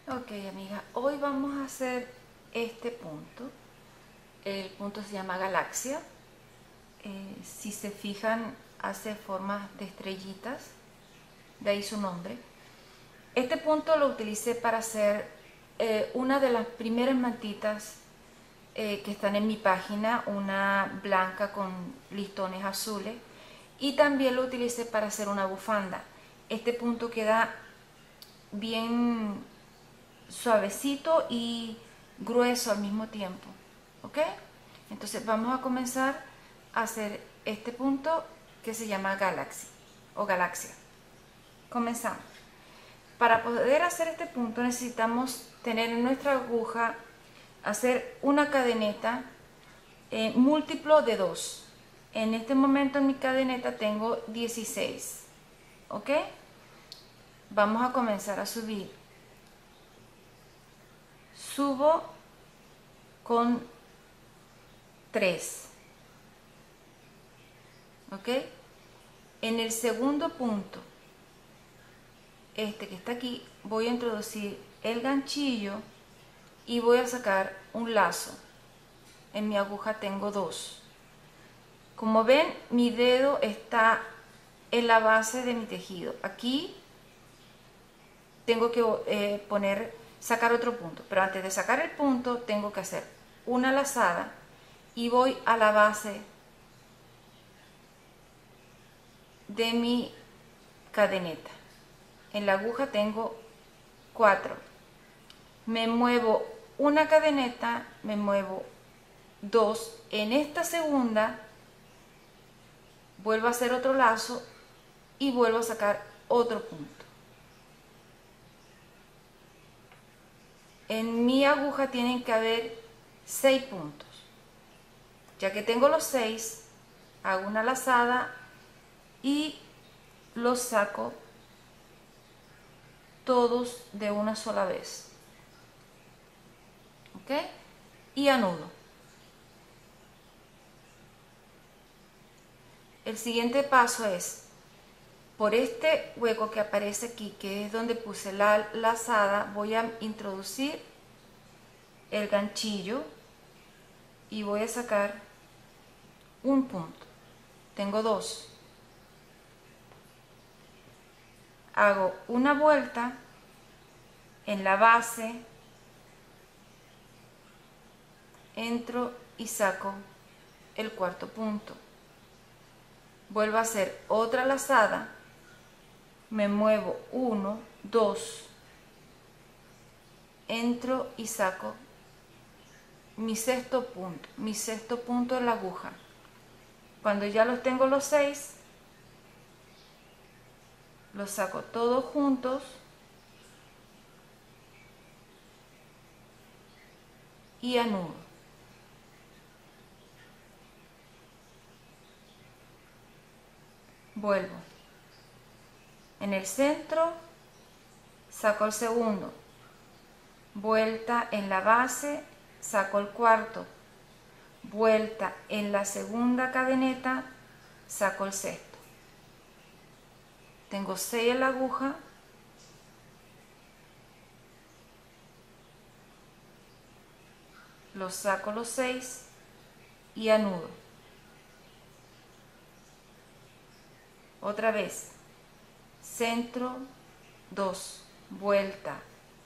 Ok, amiga, hoy vamos a hacer este punto. El punto se llama galaxia. Si se fijan, hace formas de estrellitas, de ahí su nombre. Este punto lo utilicé para hacer una de las primeras mantitas que están en mi página, una blanca con listones azules, y también lo utilicé para hacer una bufanda. Este punto queda bien suavecito y grueso al mismo tiempo, ¿ok? Entonces vamos a comenzar a hacer este punto que se llama galaxy o galaxia. Comenzamos. Para poder hacer este punto necesitamos tener en nuestra aguja, hacer una cadeneta múltiplo de 2. En este momento en mi cadeneta tengo 16, ¿ok? Vamos a comenzar a subir. Subo con 3, ¿ok? En el segundo punto, este que está aquí, voy a introducir el ganchillo y voy a sacar un lazo. En mi aguja tengo 2. Como ven, mi dedo está en la base de mi tejido. Aquí tengo que sacar otro punto, pero antes de sacar el punto tengo que hacer una lazada y voy a la base de mi cadeneta. En la aguja tengo 4. Me muevo una cadeneta, me muevo 2. En esta segunda vuelvo a hacer otro lazo y vuelvo a sacar otro punto. En mi aguja tienen que haber 6 puntos. Ya que tengo los 6, hago una lazada y los saco todos de una sola vez. ¿Ok? Y anudo. El siguiente paso es, por este hueco que aparece aquí, que es donde puse la lazada, voy a introducir el ganchillo y voy a sacar un punto. Tengo 2. Hago una vuelta en la base, entro y saco el cuarto punto. Vuelvo a hacer otra lazada, me muevo 1, 2, entro y saco mi sexto punto en la aguja. Cuando ya los tengo los 6, los saco todos juntos y anudo. Vuelvo. En el centro saco el segundo. Vuelta en la base, saco el cuarto. Vuelta en la segunda cadeneta, saco el sexto. Tengo 6 en la aguja. Los saco los 6 y anudo. Otra vez, centro, 2, vuelta,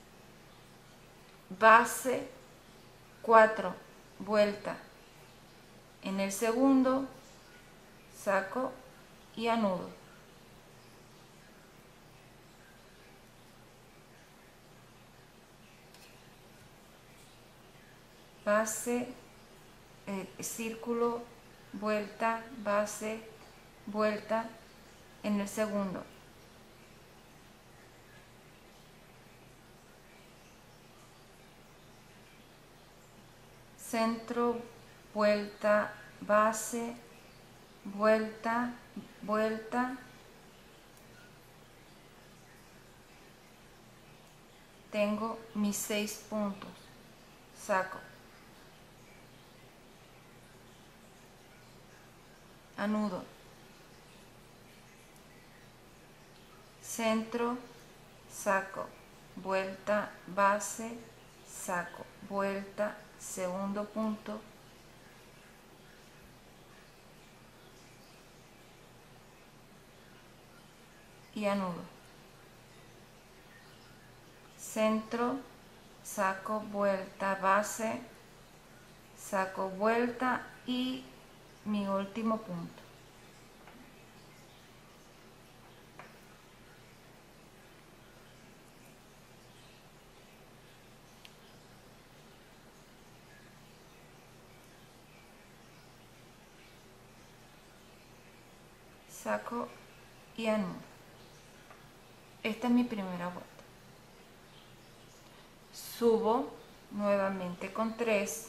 base, 4, vuelta. En el segundo, saco y anudo. Base, círculo, vuelta, base, vuelta. En el segundo. Centro, vuelta, base, vuelta, vuelta. Tengo mis 6 puntos. Saco. Anudo. Centro, saco. vuelta, base, saco, vuelta, segundo punto, y anudo, centro, saco, vuelta, base, saco, vuelta y mi último punto. Saco y anudo. Esta es mi primera vuelta. Subo nuevamente con 3.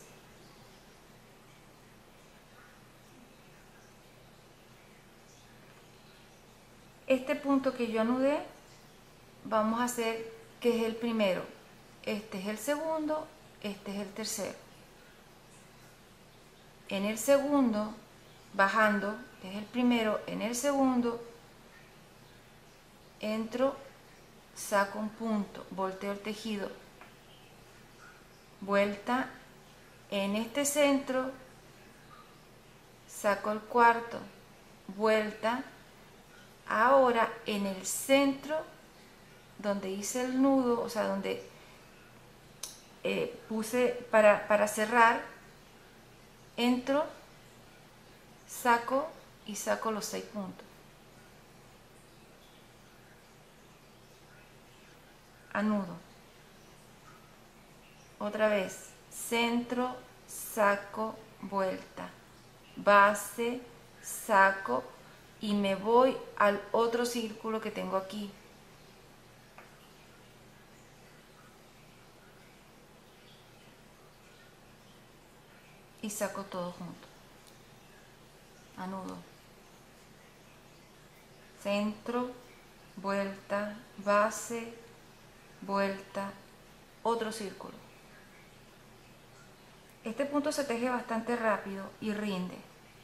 Este punto que yo anudé, vamos a hacer que es el primero. Este es el segundo, este es el tercero. En el segundo, bajando, es el primero, en el segundo, entro, saco un punto, volteo el tejido, vuelta, en este centro, saco el cuarto, vuelta, ahora en el centro, donde hice el nudo, o sea, donde puse para cerrar, entro, saco y saco los 6 puntos. Anudo. Otra vez, centro, saco, vuelta, base, saco y me voy al otro círculo que tengo aquí. Y saco todo junto. Anudo. Centro, vuelta, base, vuelta, otro círculo. Este punto se teje bastante rápido y rinde.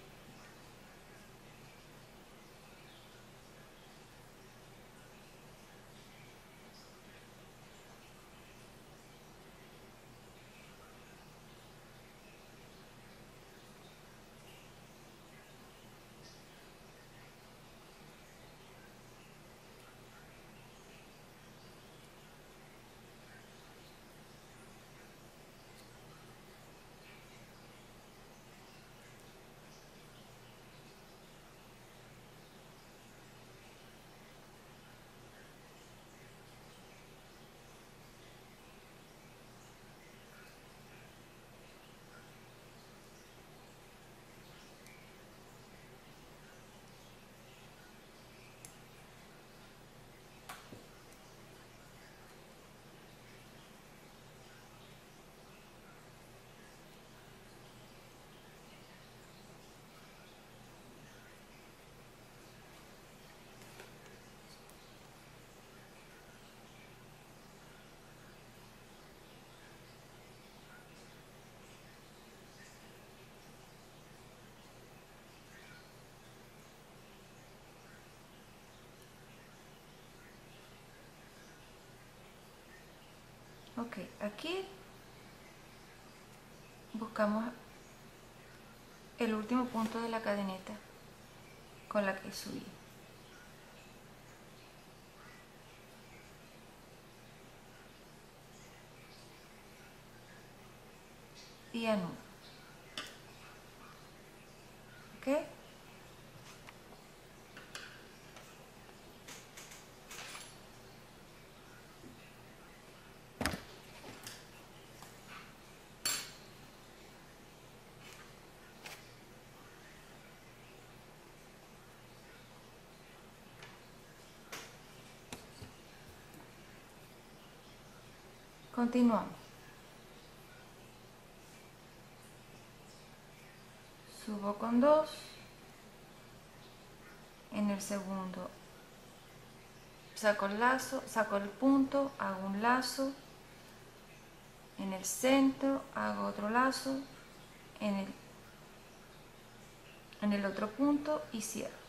Ok, aquí buscamos el último punto de la cadeneta con la que subí. Y anudo. ¿Ok? Continuamos. Subo con 2. En el segundo saco el lazo, saco el punto, hago un lazo. En el centro hago otro lazo. En el otro punto y cierro.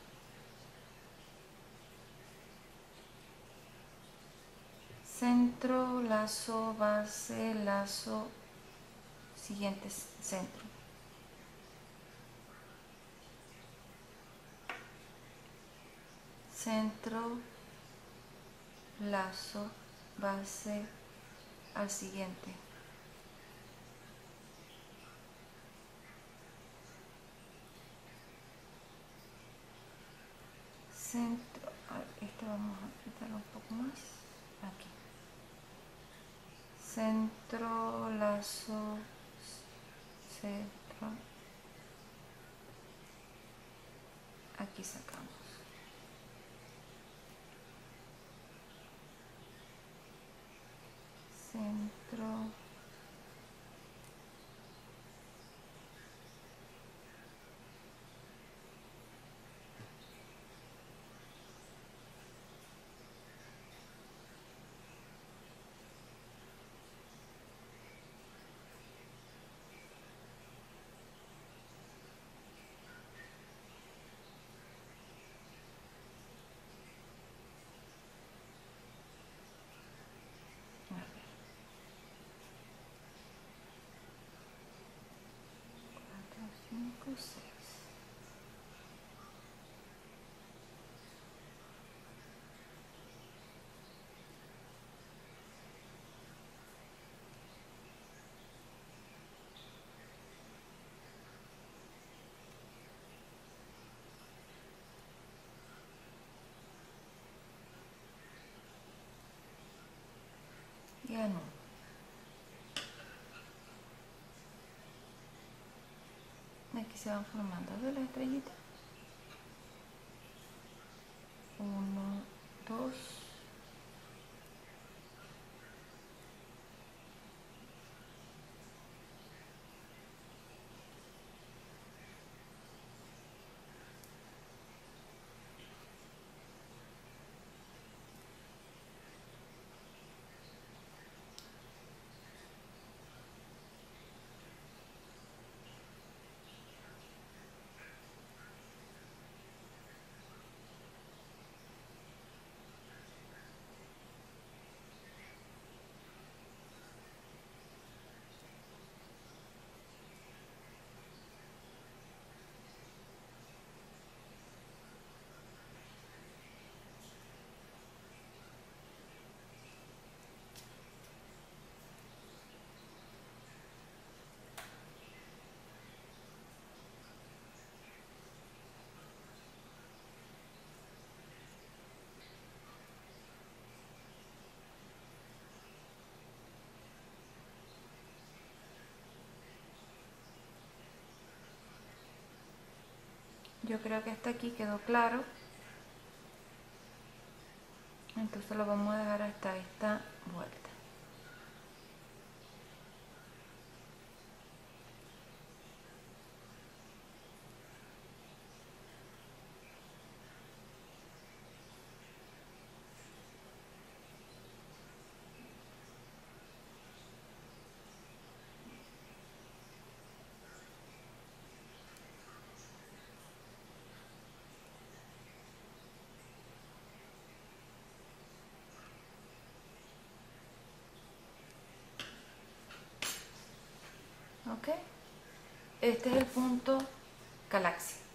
centro, lazo, base, lazo, siguiente centro. Centro, lazo, base, al siguiente. Centro, este vamos a apretarlo un poco más, aquí. Centro, lazo, centro, aquí sacamos. Centro, a ver, 4, 5, 6. Ya no. Aquí se van formando de las estrellitas. 1, 2. Yo creo que hasta aquí quedó claro. Entonces lo vamos a dejar hasta esta vuelta. ¿Ok? Este es el punto galaxia.